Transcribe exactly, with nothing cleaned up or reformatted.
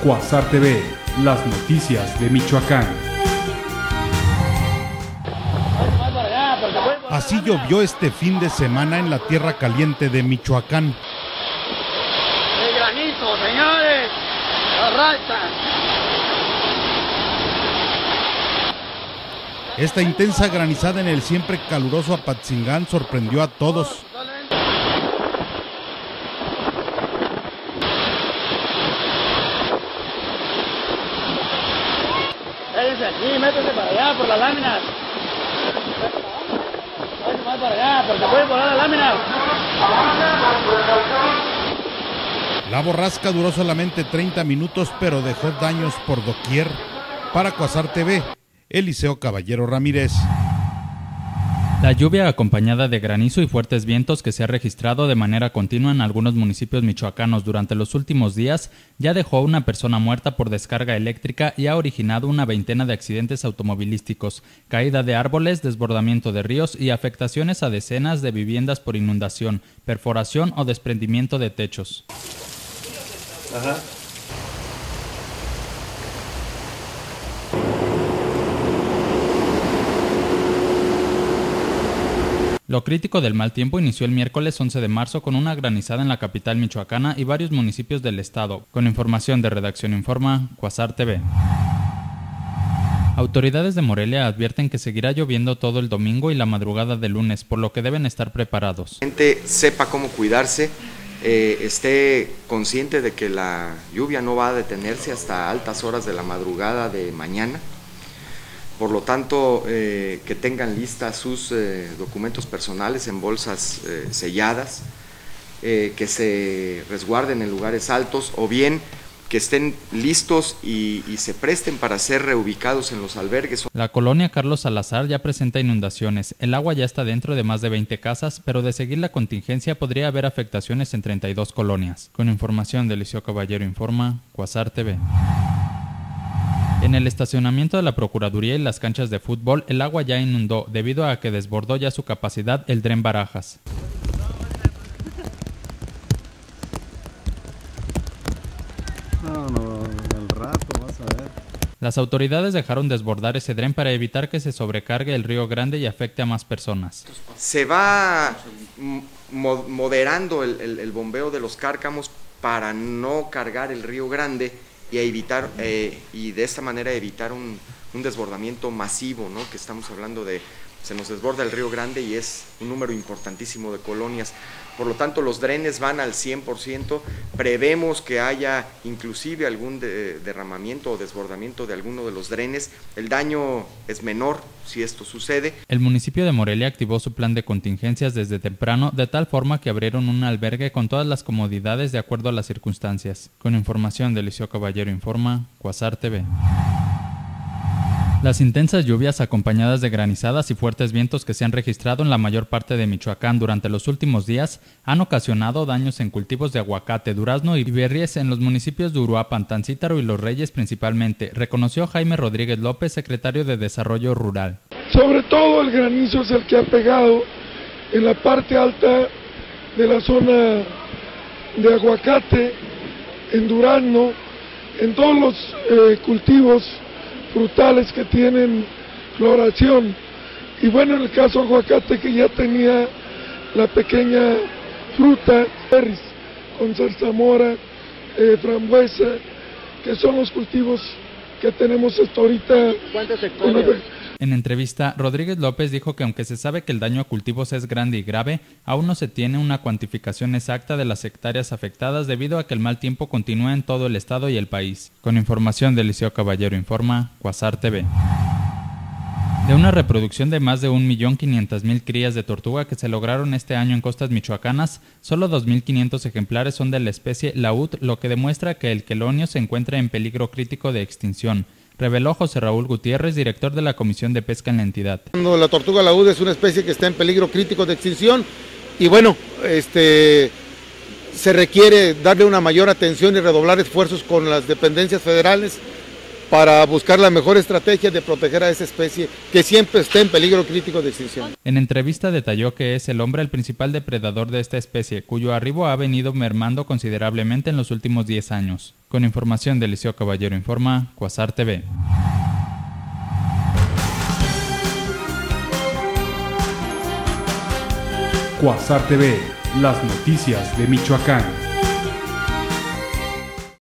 Cuasar T V, las noticias de Michoacán. Así llovió este fin de semana en la tierra caliente de Michoacán. ¡El granizo, señores! ¡Arrasa! Esta intensa granizada en el siempre caluroso Apatzingán sorprendió a todos. Váyanse aquí, métese para allá por las láminas. Váyanse más para allá, porque pueden volar las láminas. La borrasca duró solamente treinta minutos, pero dejó daños por doquier. Para Cuasar T V, Eliseo Caballero Ramírez. La lluvia acompañada de granizo y fuertes vientos que se ha registrado de manera continua en algunos municipios michoacanos durante los últimos días ya dejó a una persona muerta por descarga eléctrica y ha originado una veintena de accidentes automovilísticos, caída de árboles, desbordamiento de ríos y afectaciones a decenas de viviendas por inundación, perforación o desprendimiento de techos. Ajá. Lo crítico del mal tiempo inició el miércoles once de marzo con una granizada en la capital michoacana y varios municipios del estado. Con información de Redacción Informa, Cuasar T V. Autoridades de Morelia advierten que seguirá lloviendo todo el domingo y la madrugada del lunes, por lo que deben estar preparados. La gente sepa cómo cuidarse, eh, esté consciente de que la lluvia no va a detenerse hasta altas horas de la madrugada de mañana. Por lo tanto, eh, que tengan listas sus eh, documentos personales en bolsas eh, selladas, eh, que se resguarden en lugares altos o bien que estén listos y, y se presten para ser reubicados en los albergues. La colonia Carlos Salazar ya presenta inundaciones. El agua ya está dentro de más de veinte casas, pero de seguir la contingencia podría haber afectaciones en treinta y dos colonias. Con información de Eliseo Caballero Informa, Cuasar T V. En el estacionamiento de la Procuraduría y las canchas de fútbol, el agua ya inundó debido a que desbordó ya su capacidad el Dren Barajas. No, no, al rato vas a ver. Las autoridades dejaron desbordar ese dren para evitar que se sobrecargue el Río Grande y afecte a más personas. Se va mo moderando el, el, el bombeo de los cárcamos para no cargar el Río Grande y a evitar eh, y de esta manera evitar un, un desbordamiento masivo, ¿no? Que estamos hablando de, se nos desborda el Río Grande y es un número importantísimo de colonias, por lo tanto los drenes van al cien por ciento, prevemos que haya inclusive algún de, derramamiento o desbordamiento de alguno de los drenes, el daño es menor si esto sucede. El municipio de Morelia activó su plan de contingencias desde temprano, de tal forma que abrieron un albergue con todas las comodidades de acuerdo a las circunstancias. Con información de Eliseo Caballero Informa, Cuasar T V. Las intensas lluvias acompañadas de granizadas y fuertes vientos que se han registrado en la mayor parte de Michoacán durante los últimos días han ocasionado daños en cultivos de aguacate, durazno y berries en los municipios de Uruapan, Tancítaro y Los Reyes principalmente, reconoció Jaime Rodríguez López, secretario de Desarrollo Rural. Sobre todo el granizo es el que ha pegado en la parte alta de la zona de aguacate, en durazno, en todos los eh, cultivos frutales que tienen floración, y bueno, en el caso aguacate que ya tenía la pequeña fruta, berries, con zarzamora, eh, frambuesa, que son los cultivos que tenemos hasta ahorita. ¿Cuántos hectáreas? En entrevista, Rodríguez López dijo que aunque se sabe que el daño a cultivos es grande y grave, aún no se tiene una cuantificación exacta de las hectáreas afectadas debido a que el mal tiempo continúa en todo el estado y el país. Con información de Eliseo Caballero Informa, Cuasar T V. De una reproducción de más de un millón quinientas mil crías de tortuga que se lograron este año en costas michoacanas, solo dos mil quinientos ejemplares son de la especie laúd, lo que demuestra que el quelonio se encuentra en peligro crítico de extinción, reveló José Raúl Gutiérrez, director de la Comisión de Pesca en la entidad. La tortuga laúd es una especie que está en peligro crítico de extinción y bueno, este, se requiere darle una mayor atención y redoblar esfuerzos con las dependencias federales para buscar la mejor estrategia de proteger a esa especie que siempre está en peligro crítico de extinción. En entrevista detalló que es el hombre el principal depredador de esta especie, cuyo arribo ha venido mermando considerablemente en los últimos diez años. Con información de Eliseo Caballero informa Cuasar T V. Cuasar T V, las noticias de Michoacán.